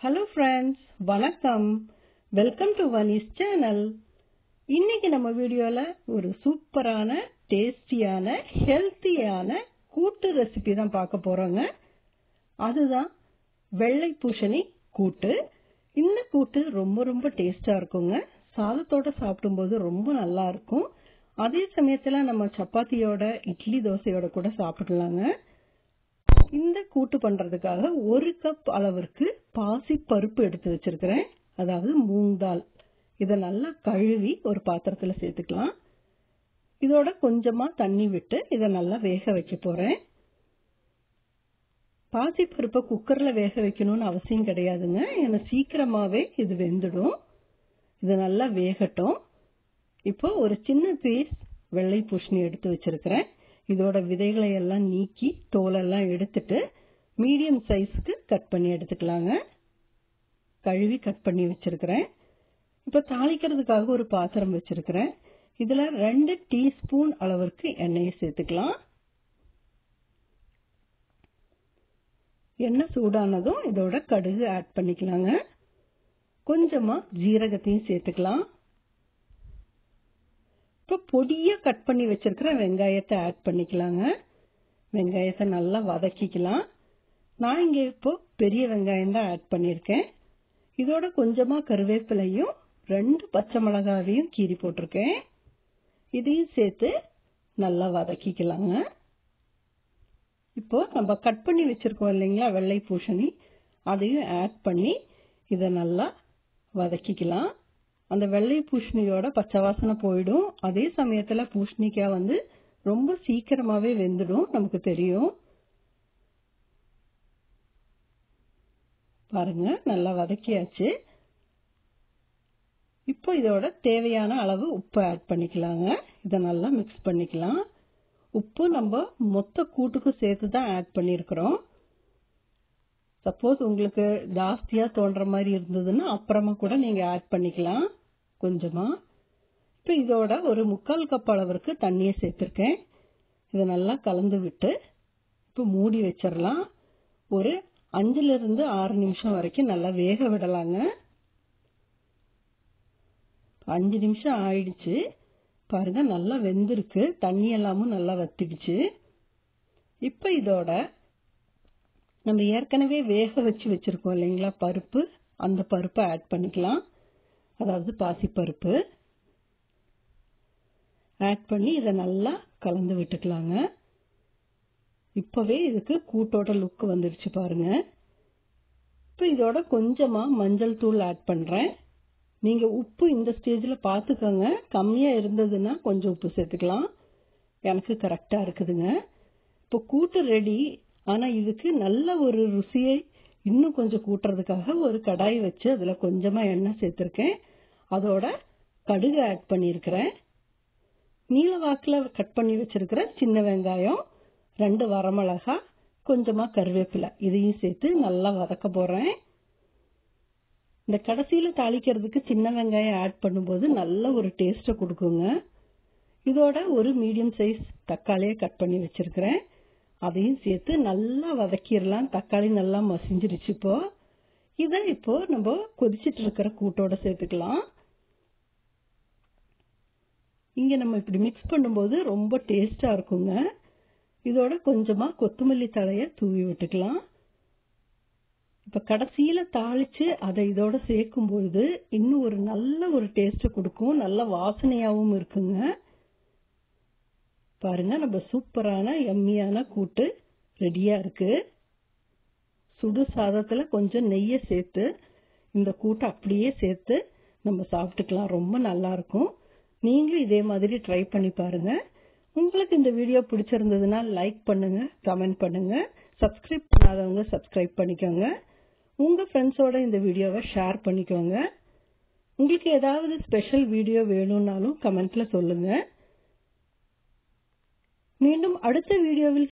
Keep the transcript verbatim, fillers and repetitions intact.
Hello friends, வணக்கம். Welcome to Vani's channel. இன்னைக்கு நம்ம வீடியோல ஒரு சூப்பரான டேஸ்டியான ஹெல்த்தியான கூட்டு ரெசிபி தான் பார்க்க போறோங்க. அதுதான் வெள்ளை பூசணி கூட்டு. இந்த கூட்டு ரொம்ப ரொம்ப டேஸ்டா இருக்குங்க. சாதத்தோட சாப்பிடும்போது ரொம்ப நல்லா இருக்கும். அதே சமயத்துல நம்ம சப்பாத்தியோட இட்லி தோசையோட கூட சாப்பிடலாங்க. இந்த கூட்டு பண்றதுக்காக ஒரு கப் அளவிற்கு பாசி பருப்பு எடுத்து வச்சிருக்கிறேன். அதாவது மூங் தால். இதை நல்லா கழுவி ஒரு பாத்திரத்துல சேர்த்துக்கலாம். இதோட கொஞ்சமா தண்ணி விட்டு இதை நல்லா வேக வைக்க போறேன். பாசி பருப்பை குக்கர்ல வேக வைக்கணும்னு அவசியம் கிடையாதுங்க. ஏன்னா சீக்கிரமாவே இது வெந்துடும். இது நல்லா வேகட்டும். இப்போ ஒரு சின்ன பீஸ் வெள்ளை பூசணி எடுத்து வச்சிருக்கிறேன். இதோட விதைகளை எல்லாம் நீக்கி தோலெல்லாம் எடுத்துட்டு மீடியம் சைஸ்க்கு கட் பண்ணி எடுத்துக்கலாங்க. கழுவி கட் பண்ணி வச்சிருக்கிறேன். இப்ப தாளிக்கிறதுக்காக ஒரு பாத்திரம் வச்சிருக்கிறேன். இதுல ரெண்டு டீஸ்பூன் அளவிற்கு எண்ணெயை சேர்த்துக்கலாம். எண்ணெய் சூடானதும் இதோட கடுகு ஆட் பண்ணிக்கலாங்க. கொஞ்சமா ஜீரகத்தையும் சேர்த்துக்கலாம். இப்போ பொடியா கட் பண்ணி வச்சிருக்கிற வெங்காயத்தை ஆட் பண்ணிக்கலாங்க. வெங்காயத்தை நல்லா வதக்கிக்கலாம். நான் இங்க இப்போ பெரிய வெங்காயம் தான் ஆட் பண்ணிருக்கேன். இதோட கொஞ்சமா கருவேப்பிலையும் ரெண்டு பச்சை மிளகாவையும் கீறி போட்டிருக்கேன். இதையும் சேர்த்து நல்லா வதக்கிக்கலாங்க. இப்போ நம்ம கட் பண்ணி வச்சிருக்கோம் இல்லைங்களா வெள்ளை பூசணி, அதையும் ஆட் பண்ணி இதை நல்லா வதக்கிக்கலாம். அந்த வெள்ளை பூசணியோட பச்சை வாசனை போயிடும். அதே சமயத்துல பூசணிக்காய் வந்து ரொம்ப சீக்கிரமாவே வெந்துடும், நமக்கு தெரியும். பாருங்க, நல்லா வதக்கியாச்சு. இப்போ இதோட தேவையான அளவு உப்பு ஆட் பண்ணிக்கலாங்க. இதை நல்லா மிக்ஸ் பண்ணிக்கலாம். உப்பு நம்ம மொத்த கூட்டுக்கு சேர்த்து தான் ஆட் பண்ணிருக்கிறோம். சப்போஸ் உங்களுக்கு ஜாஸ்தியா தோன்ற மாதிரி இருந்ததுன்னா அப்புறமா கூட நீங்க ஆட் பண்ணிக்கலாம் கொஞ்சமா. இப்போ இதோட ஒரு முக்கால் கப் அளவிற்கு தண்ணியை சேர்த்திருக்கேன். இதை நல்லா கலந்து விட்டு இப்போ மூடி வச்சிடலாம். ஒரு அஞ்சுல இருந்து ஆறு நிமிஷம் வரைக்கும் நல்லா வேக விடலாங்க. அஞ்சு நிமிஷம் ஆயிடுச்சு. பாருங்க, நல்லா வெந்திருக்கு. தண்ணி எல்லாமும் நல்லா வத்திடுச்சு. இப்போ இதோட நம்ம ஏற்கனவே வேக வச்சு வச்சிருக்கோம் இல்லைங்களா பருப்பு, அந்த பருப்பை ஆட் பண்ணிக்கலாம். அதாவது பாசி பருப்பு ஆட் பண்ணி இதை நல்லா கலந்து விட்டுக்கலாங்க. இப்பவே இதுக்கு கூட்டோட லுக் வந்துடுச்சு பாருங்க. இப்போ இதோட கொஞ்சமா மஞ்சள் தூள் ஆட் பண்றேன். நீங்க உப்பு இந்த ஸ்டேஜ்ல பாத்துக்கோங்க. கம்மியா இருந்ததுன்னா கொஞ்சம் உப்பு சேர்த்துக்கலாம். எனக்கு கரெக்டா இருக்குதுங்க. இப்போ கூட்டு ரெடி. ஆனா இதுக்கு நல்ல ஒரு ருசியை இன்னும் கொஞ்சம் கூட்டுறதுக்காக ஒரு கடாய் வச்சு அதுல கொஞ்சமா எண்ணெய் சேர்த்திருக்கேன். அதோட கடுகு ஆட் பண்ணிருக்கிறேன். நீல வாக்குல கட் பண்ணி வச்சிருக்கிற சின்ன வெங்காயம், ரெண்டு வரமிளகா, கொஞ்சமா கருவேப்பிலை, இதையும் சேர்த்து நல்லா வதக்க போறேன். இந்த கடைசியில தாளிக்கிறதுக்கு சின்ன வெங்காயம் ஆட் பண்ணும்போது நல்ல ஒரு டேஸ்ட கொடுக்குங்க. இதோட ஒரு மீடியம் சைஸ் தக்காளியை கட் பண்ணி வச்சிருக்கிறேன். அதையும் சேர்த்து நல்லா வதக்கிடலாம். தக்காளி நல்லா மசிஞ்சிருச்சு. இப்போ இதை இப்போ நம்ம கொதிச்சிட்டு இருக்கிற கூட்டோட சேர்த்துக்கலாம். இங்க நம்ம இப்படி மிக்ஸ் பண்ணும்போது ரொம்ப டேஸ்டா இருக்குங்க. இதோட கொஞ்சமா கொத்தமல்லி தழைய தூவி விட்டுக்கலாம். இப்ப கடைசியில தாளிச்சு அதை இதோட சேர்க்கும் பொழுது இன்னும் ஒரு நல்ல ஒரு டேஸ்ட் கொடுக்கும். நல்ல வாசனையாவும் இருக்குங்க. பாருங்க, நம்ம சூப்பரான எம்மியான கூட்டு ரெடியா இருக்கு. சுடு சாதத்துல கொஞ்சம் நெய்யை சேர்த்து இந்த கூட்டை அப்படியே சேர்த்து நம்ம சாப்பிட்டுக்கலாம். ரொம்ப நல்லா இருக்கும். நீங்களும் இதே மாதிரி ட்ரை பண்ணி பாருங்க. உங்களுக்கு இந்த வீடியோ பிடிச்சிருந்ததுன்னா லைக் பண்ணுங்க, கமெண்ட் பண்ணுங்க. சப்ஸ்கிரைப் பண்ணாதவங்க சப்ஸ்கிரைப் பண்ணிக்கோங்க. உங்க ஃப்ரெண்ட்ஸோட இந்த வீடியோவை ஷேர் பண்ணிக்கோங்க. உங்களுக்கு ஏதாவது ஸ்பெஷல் வீடியோ வேணும்னாலும் கமெண்ட்ல சொல்லுங்க. மீண்டும் அடுத்த வீடியோவில்